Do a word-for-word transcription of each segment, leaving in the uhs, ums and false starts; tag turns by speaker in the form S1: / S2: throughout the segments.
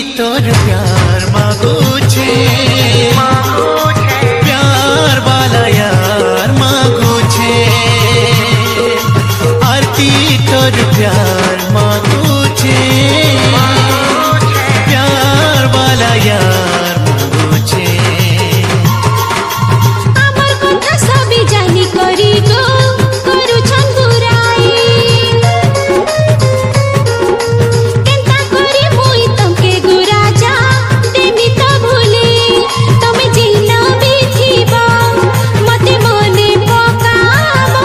S1: तोर प्यार मागुछे प्यार वाला यार मागुछे आरती तोर प्यार मागुछे प्यार वाला यार मागुछे
S2: আমার কথা সবই জানি করি গো করুছন বুড়াই কেনতা করি মুই তমকে গো রাজা দেমি তো ভুলি তুমি জিনা বিথিবা মতে মনে পকাবো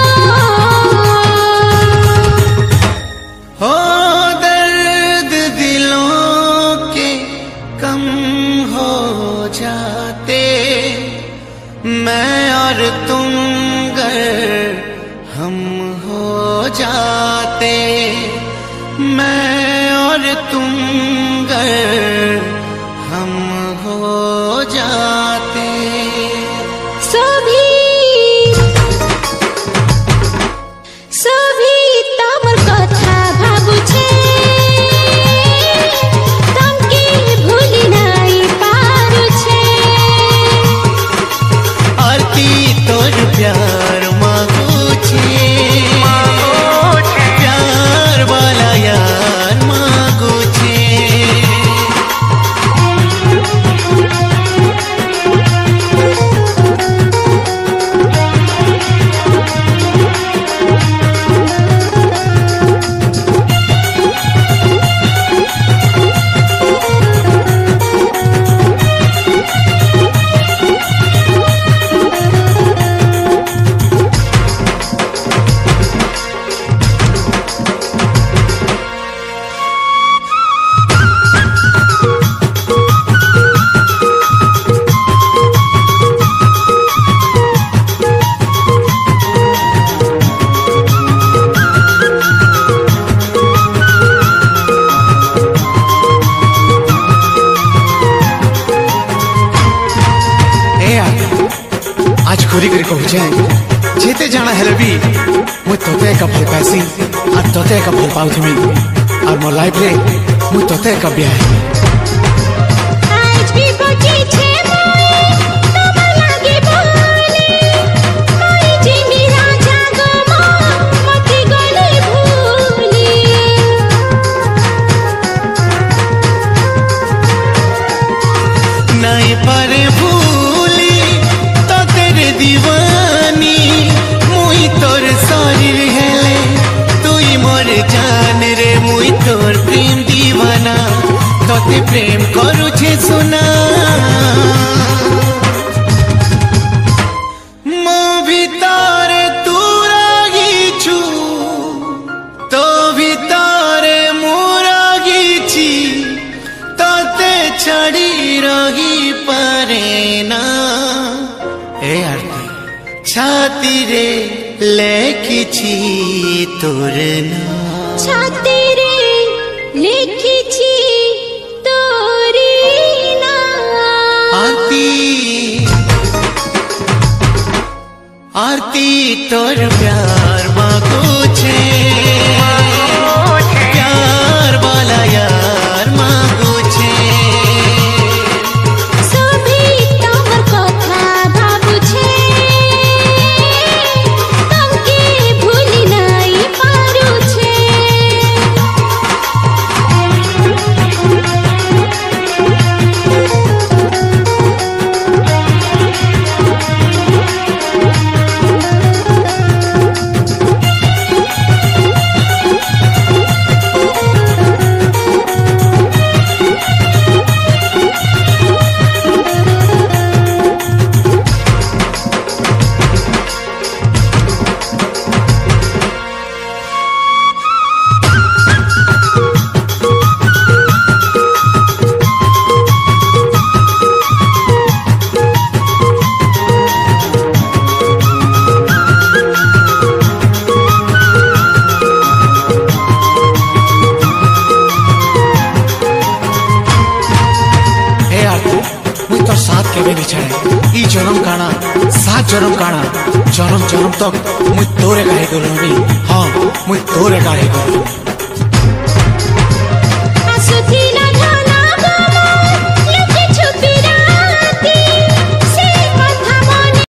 S1: हो दर्द दिलों के कम हो जाते मैं और तुम गर हम हो जाते मैं और तुम गर हम हो जाते
S2: सभी सभी तमर कथा भाबुछे तमके भूली नाई पारुछे
S1: आरती तोर प्यार मागुछे प्यार वाला यार मागुछे आज खोरी कर कहूचे जेते जाना हेले भी मु तोते का भल पासी और तोते का भल पाउथमी और मो लाइफ रे मु तोते का ब्याह
S2: आज भी बची छे मोई तब लागे बोले मोई जिमी राजा गो मो मति गली भूली
S1: नहीं पारे भूली तो तेरे दीवानी मुई तोर शरीर हेले तुई मोर जान रे मुई तोर प्रेम दीवाना तोते प्रेम करुछे सुना मो भितरे तू रागिछु तो भितरे मु रागिछि तोते छड़ी रही पारे ना ए आरती छाती रे लेखिछि तोर नाम
S2: छाती रे लिखिछि तोरी नाम
S1: आरती आरती तोर प्यार मागुछे प्यार वाला यार मागुछे
S2: सभी तमर कथा भाबुछे तमके भूली नाई पारुछे
S1: केबे निछाड़े ई जन्म काना सात जन्म काना जन्म जन्म तक मुझ तोरे काहे करूनी हाँ मुझ तोरे काहे करूनी।